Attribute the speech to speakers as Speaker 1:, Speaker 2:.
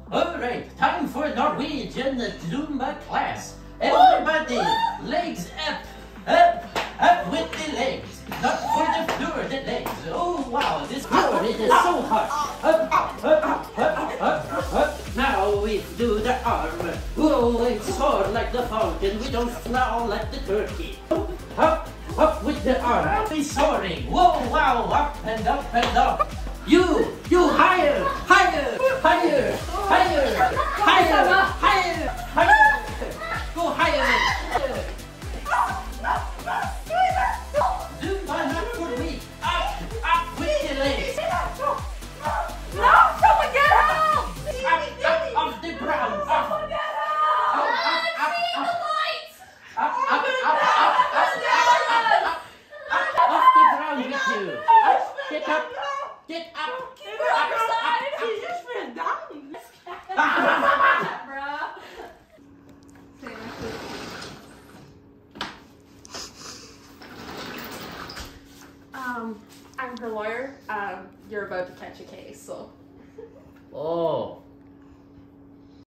Speaker 1: Alright, time for Norwegian Zumba class. Everybody, legs up, up, up with the legs. Not for the floor, the legs. Oh wow, this floor it is so hot. Up, up, up, up, up, up. Now we do the arm. Whoa, it's hard like the fountain. We don't flow like the turkey. Up, up with the arm. We're soaring. Whoa, wow, up and up and up. You higher, higher, higher, higher, higher, higher, higher. Go higher. Zumba not for me. Up, up with the legs.
Speaker 2: No, someone get help!
Speaker 1: Up, off the ground. Up,
Speaker 2: Someone get help!
Speaker 1: up,
Speaker 2: Up,
Speaker 1: off the ground with you. Up, get up, get up.
Speaker 2: Keep it on your side! He just ran down! Bruh. I'm her lawyer. You're about to catch a case, so.
Speaker 1: Oh.